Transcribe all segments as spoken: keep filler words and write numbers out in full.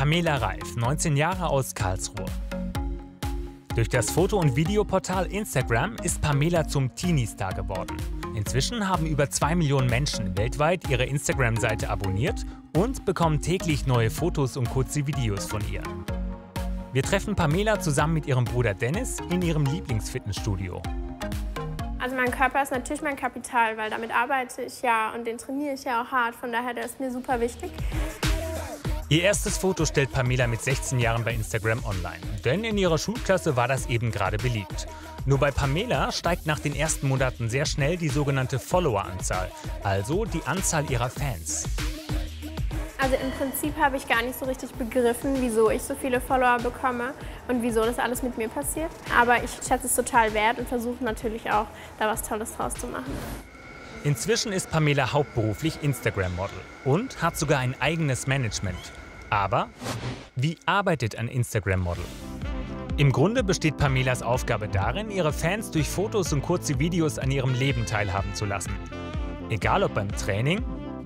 Pamela Reif, neunzehn Jahre, aus Karlsruhe. Durch das Foto- und Videoportal Instagram ist Pamela zum Teenie-Star geworden. Inzwischen haben über zwei Millionen Menschen weltweit ihre Instagram-Seite abonniert und bekommen täglich neue Fotos und kurze Videos von ihr. Wir treffen Pamela zusammen mit ihrem Bruder Dennis in ihrem Lieblingsfitnessstudio. Also mein Körper ist natürlich mein Kapital, weil damit arbeite ich ja und den trainiere ich ja auch hart. Von daher, der ist mir super wichtig. Ihr erstes Foto stellt Pamela mit sechzehn Jahren bei Instagram online. Denn in ihrer Schulklasse war das eben gerade beliebt. Nur bei Pamela steigt nach den ersten Monaten sehr schnell die sogenannte Follower-Anzahl, also die Anzahl ihrer Fans. Also im Prinzip habe ich gar nicht so richtig begriffen, wieso ich so viele Follower bekomme und wieso das alles mit mir passiert. Aber ich schätze es total wert und versuche natürlich auch, da was Tolles draus zu machen. Inzwischen ist Pamela hauptberuflich Instagram-Model und hat sogar ein eigenes Management. Aber wie arbeitet ein Instagram-Model? Im Grunde besteht Pamelas Aufgabe darin, ihre Fans durch Fotos und kurze Videos an ihrem Leben teilhaben zu lassen. Egal ob beim Training,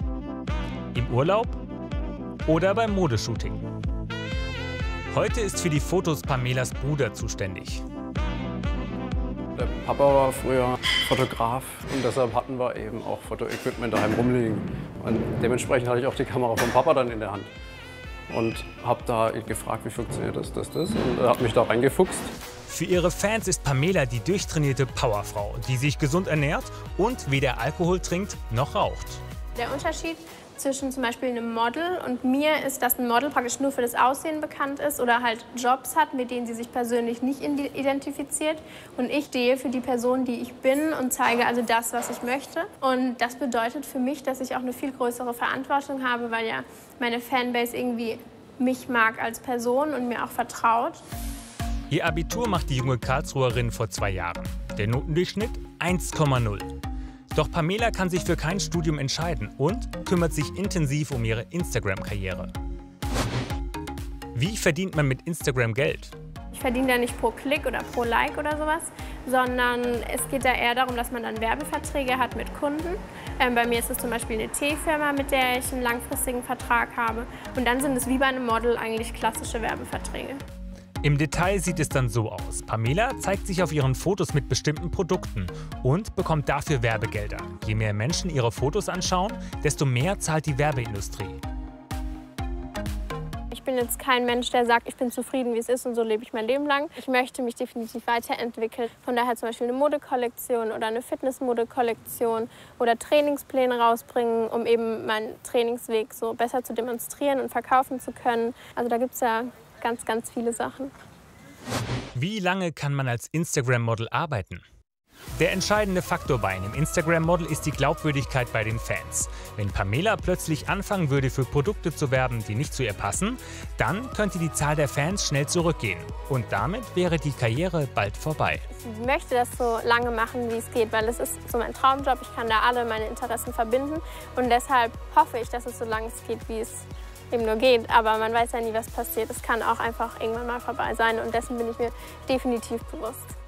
im Urlaub oder beim Modeshooting. Heute ist für die Fotos Pamelas Bruder zuständig. Der Papa war früher Fotograf und deshalb hatten wir eben auch Fotoequipment daheim rumliegen. Und dementsprechend hatte ich auch die Kamera vom Papa dann in der Hand. Und habe da gefragt, wie funktioniert das, das, das und habe mich da reingefuchst. Für ihre Fans ist Pamela die durchtrainierte Powerfrau, die sich gesund ernährt und weder Alkohol trinkt noch raucht. Der Unterschied zwischen zum Beispiel einem Model und mir ist, dass ein Model praktisch nur für das Aussehen bekannt ist oder halt Jobs hat, mit denen sie sich persönlich nicht identifiziert. Und ich stehe für die Person, die ich bin und zeige also das, was ich möchte. Und das bedeutet für mich, dass ich auch eine viel größere Verantwortung habe, weil ja meine Fanbase irgendwie mich mag als Person und mir auch vertraut. Ihr Abitur macht die junge Karlsruherin vor zwei Jahren. Der Notendurchschnitt eins Komma null. Doch Pamela kann sich für kein Studium entscheiden und kümmert sich intensiv um ihre Instagram-Karriere. Wie verdient man mit Instagram Geld? Ich verdiene da nicht pro Klick oder pro Like oder sowas, sondern es geht da eher darum, dass man dann Werbeverträge hat mit Kunden. Ähm, bei mir ist es zum Beispiel eine Teefirma, mit der ich einen langfristigen Vertrag habe. Und dann sind es wie bei einem Model eigentlich klassische Werbeverträge. Im Detail sieht es dann so aus. Pamela zeigt sich auf ihren Fotos mit bestimmten Produkten und bekommt dafür Werbegelder. Je mehr Menschen ihre Fotos anschauen, desto mehr zahlt die Werbeindustrie. Ich bin jetzt kein Mensch, der sagt, ich bin zufrieden, wie es ist und so lebe ich mein Leben lang. Ich möchte mich definitiv weiterentwickeln. Von daher zum Beispiel eine Modekollektion oder eine Fitnessmodekollektion oder Trainingspläne rausbringen, um eben meinen Trainingsweg so besser zu demonstrieren und verkaufen zu können. Also da gibt es ja ganz, ganz viele Sachen. Wie lange kann man als Instagram-Model arbeiten? Der entscheidende Faktor bei einem Instagram-Model ist die Glaubwürdigkeit bei den Fans. Wenn Pamela plötzlich anfangen würde, für Produkte zu werben, die nicht zu ihr passen, dann könnte die Zahl der Fans schnell zurückgehen. Und damit wäre die Karriere bald vorbei. Ich möchte das so lange machen, wie es geht, weil es ist so mein Traumjob. Ich kann da alle meine Interessen verbinden. Und deshalb hoffe ich, dass es so lange es geht, wie es eben nur geht, aber man weiß ja nie, was passiert. Es kann auch einfach irgendwann mal vorbei sein und dessen bin ich mir definitiv bewusst.